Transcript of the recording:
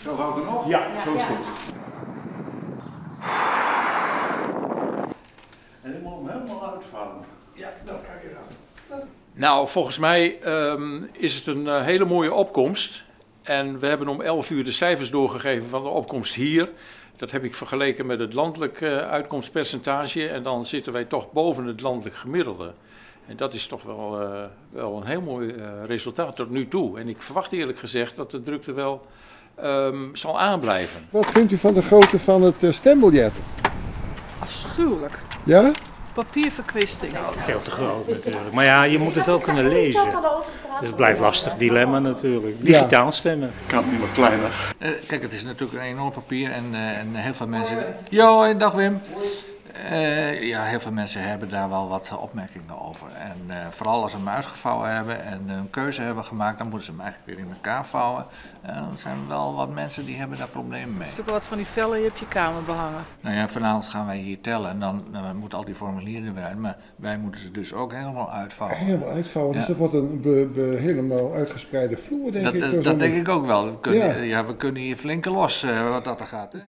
Zo houden we nog? Ja, zo is goed. En ik moet hem helemaal uitvouwen. Ja, nou kijk eens aan. Nou, volgens mij is het een hele mooie opkomst. En we hebben om 11 uur de cijfers doorgegeven van de opkomst hier. Dat heb ik vergeleken met het landelijk uitkomstpercentage. En dan zitten wij toch boven het landelijk gemiddelde. En dat is toch wel een heel mooi resultaat tot nu toe. En ik verwacht eerlijk gezegd dat de drukte wel zal aanblijven. Wat vindt u van de grootte van het stembiljet? Afschuwelijk. Ja? Papierverkwisting. Veel te groot natuurlijk. Maar ja, je moet het wel kunnen lezen. Dus het blijft lastig dilemma natuurlijk. Digitaal stemmen. Kan het niet wat kleiner? Kijk, het is natuurlijk een enorm papier en heel veel mensen... Jo, dag Wim. Ja, heel veel mensen hebben daar wel wat opmerkingen over. En vooral als ze hem uitgevouwen hebben en een keuze hebben gemaakt, dan moeten ze hem eigenlijk weer in elkaar vouwen. Er zijn wel wat mensen die hebben daar problemen mee. Er is ook wel wat van die vellen hier op je kamer behangen. Nou ja, vanavond gaan wij hier tellen en dan moeten al die formulieren eruit. Maar wij moeten ze dus ook helemaal uitvouwen. Helemaal uitvouwen, Ja. dus dat wordt een helemaal uitgespreide vloer, denk ik. Dat denk ik ook wel. We kunnen hier flinke los wat dat er gaat. Hè?